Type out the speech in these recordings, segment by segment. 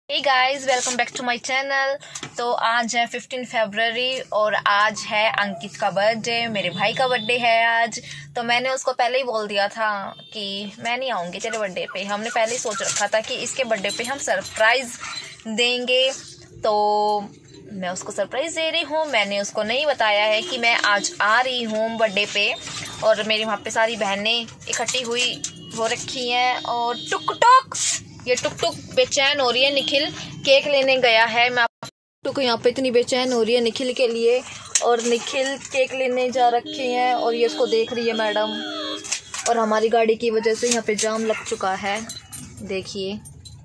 Hey guys, welcome back to my channel. तो आज है 15 फरवरी और आज है अंकित का बर्थडे। मेरे भाई का बर्थडे है आज। तो मैंने उसको पहले ही बोल दिया था कि मैं नहीं आऊँगी तेरे बर्थडे पे। हमने पहले ही सोच रखा था कि इसके बर्थडे पे हम सरप्राइज़ देंगे। तो मैं उसको सरप्राइज़ दे रही हूँ। मैंने उसको नहीं बताया है कि मैं आज आ रही हूँ बर्थडे पे। और मेरी वहाँ पे सारी बहनें इकट्ठी हो रखी हैं। और ये टुक टुक बेचैन हो रही है। निखिल केक लेने गया है। मैं टुक यहाँ पे इतनी बेचैन हो रही है निखिल के लिए। और निखिल केक लेने जा रखे हैं और ये उसको देख रही है मैडम। और हमारी गाड़ी की वजह से यहाँ पे जाम लग चुका है। देखिए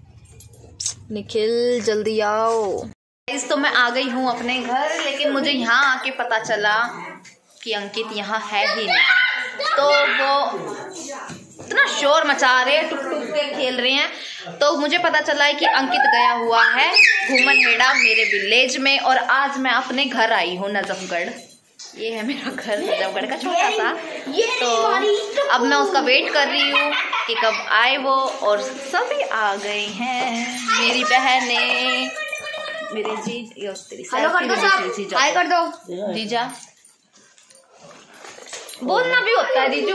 निखिल जल्दी आओ। तो मैं आ गई हूँ अपने घर, लेकिन मुझे यहाँ आके पता चला कि अंकित यहाँ है ही नहीं। तो वो इतना शोर मचा रहे हैं, टुक टुक के खेल रहे हैं। तो मुझे पता चला है कि अंकित गया हुआ है घूमन हेड़ा मेरे विलेज में। और आज मैं अपने घर आई हूँ नजफगढ़। ये है मेरा घर नजफगढ़ का छोटा सा। तो अब मैं उसका वेट कर रही हूँ कि कब आए वो। और सभी आ गए हैं, मेरी बहनें, मेरे जीजा। बोलना भी होता है जीजू।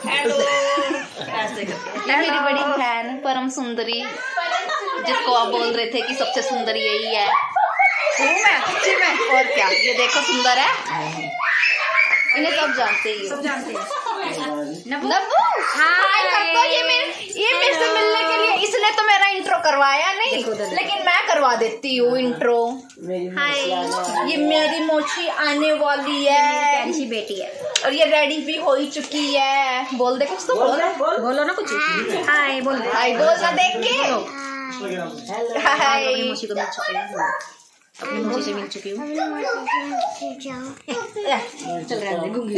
ऐसे ये मेरी बड़ी बहन परम सुंदरी, जिसको आप बोल रहे थे कि सबसे सुंदर यही है। सच्ची में। और क्या, ये देखो सुंदर है। इन्हें सब जानते ही हो। नब्बू हाय कर दो। ये मेरे से मिलने के लिए इसने तो मेरा इंट्रो करवाया नहीं, लेकिन मैं करवा देती हूँ इंट्रो। हाय, ये मेरी मोची आने वाली है, मेरी बेटी है। और ये रेडी भी हो ही चुकी है। बोल दे कुछ तो बोलो ना कुछ। हाय बोल ना देख के। हाय, अपनी मोची को मिल चुकी है। अपनी मोची से मिल चुकी हूँ। चल रहे घूंगी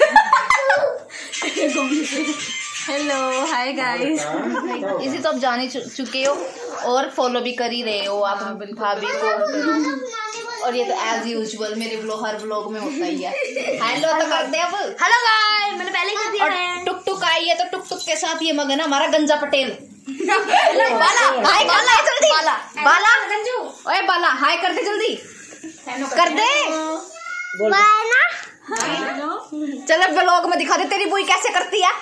से। Hello hi guys. इसी तो आप जान ही चुके हो और फॉलो भी कर ही रहे हो आप भाभी को। और ये तो एज यूजुअल मेरे हर व्लॉग में होता ही है। हेलो तो कर दे अब। हेलो गाइस, मैंने पहले कर दिया है। टुक टुक आई है तो टुक टुक के साथ ये मगन हमारा गंजा पटेल। बाला हाय कर दे जल्दी। बाला गंजू, ओए बाला हाय कर दे जल्दी। कर दे ना। चलो व्लॉग में दिखा दे तेरी बुई कैसे करती है।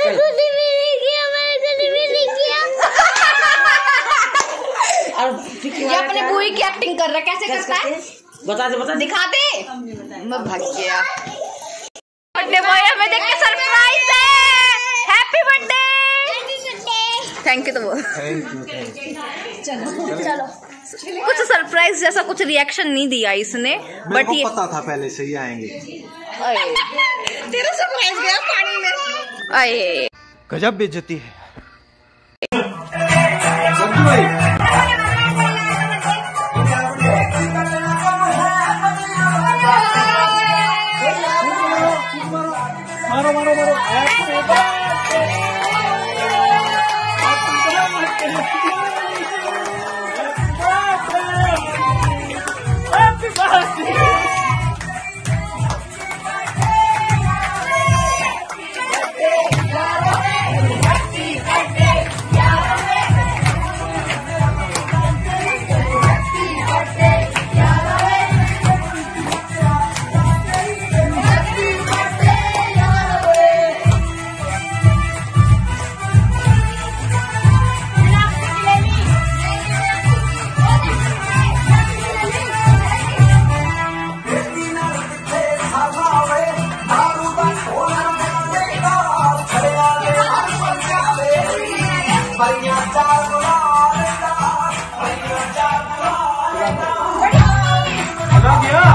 ये अपने बुई की एक्टिंग कर रहा है, कैसे करता है बता दे दिखा दे। मैं भाग गया। बर्थडे बॉय हमें देख के सरप्राइज है। Happy birthday. Thank you. तो बोल चलो कुछ सरप्राइज जैसा कुछ रिएक्शन नहीं दिया इसने, बट ये पता था पहले से ही आएंगे। तेरा सरप्राइज गया पानी में। अये गजब बेइज्जती है। दिया